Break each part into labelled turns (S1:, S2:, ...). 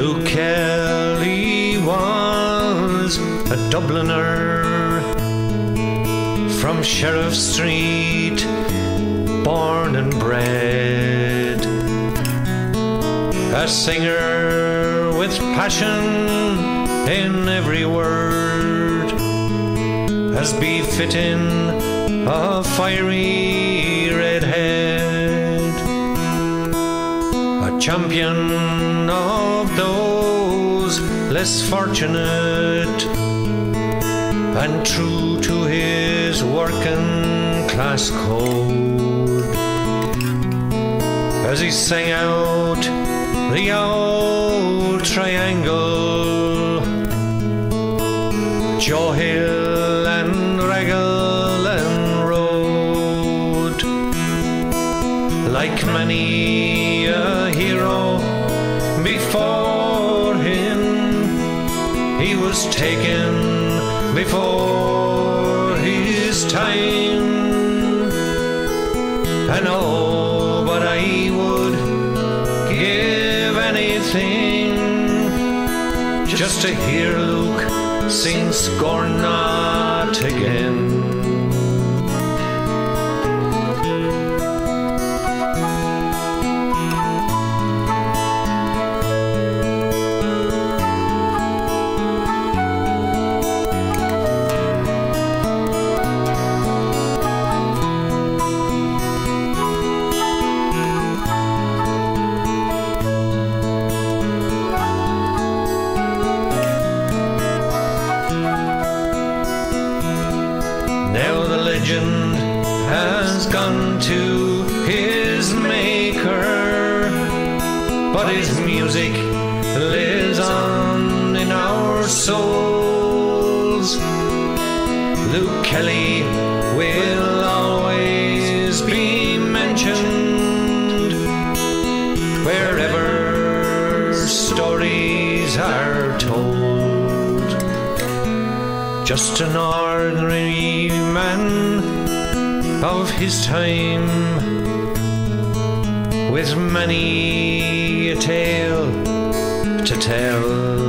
S1: Luke Kelly was a Dubliner from Sheriff Street, born and bred, a singer with passion in every word, as befitting a fiery redhead, a champion of those less fortunate, and true to his working class code, as he sang out the old triangle, Joe Hill and Raglan Road. Like many a hero before him, he was taken before his time, and oh, but I would give anything just to hear Luke sing Scorn Not again. Now the legend has gone to his maker, but his music lives on in our souls. Luke Kelly will always be mentioned wherever stories are told. Just an ordinary man of his time, with many a tale to tell,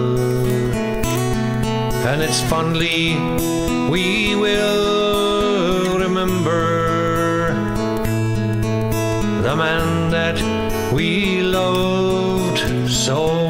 S1: and it's fondly we will remember the man that we loved so